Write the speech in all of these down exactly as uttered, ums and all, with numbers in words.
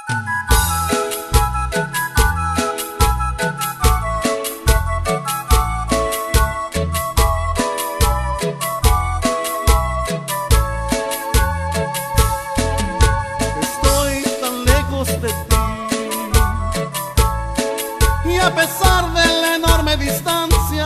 A pesar de la enorme distancia,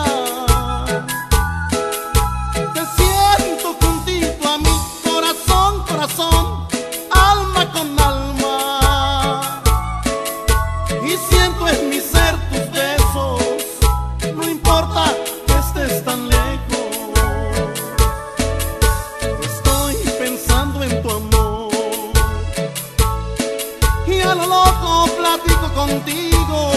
te siento juntito a mi corazón, corazón, alma con alma. Y siento en mi ser tus besos, no importa que estés tan lejos. Estoy pensando en tu amor y a lo loco platico contigo.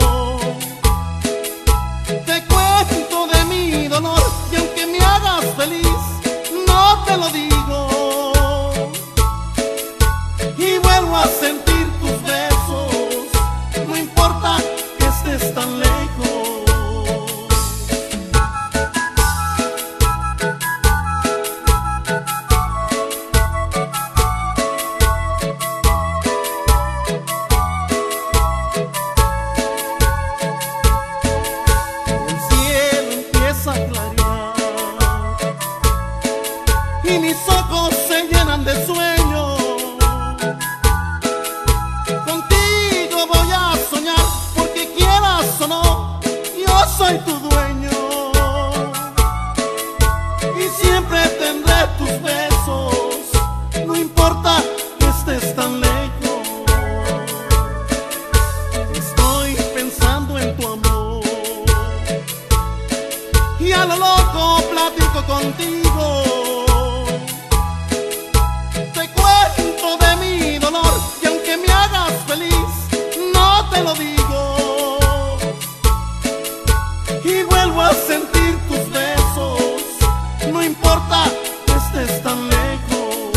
Y aunque me hagas feliz, no te lo digo. Y vuelvo a sentir tus besos, no importa que estés tan lejos. Y mis ojos se llenan de sueño. Contigo voy a soñar, porque quieras o no, yo soy tu dueño. Y siempre tendré tus besos, no importa que estés tan lejos. Estoy pensando en tu amor y a lo loco platico contigo. Te lo digo y vuelvo a sentir tus besos, no importa que estés tan lejos.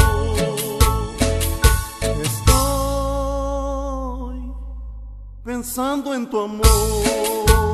Estoy pensando en tu amor.